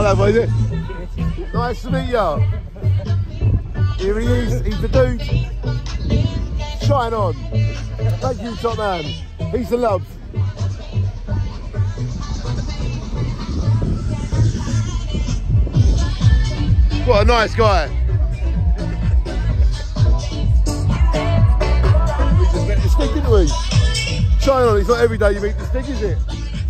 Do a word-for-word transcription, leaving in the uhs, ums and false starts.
Hello, buddy. Nice to meet you. Here he is. He's the dude. Shine on. Thank you, top man. He's the love. What a nice guy. We just met the Stig, didn't we? Shine on. It's not every day you meet the Stig, is it?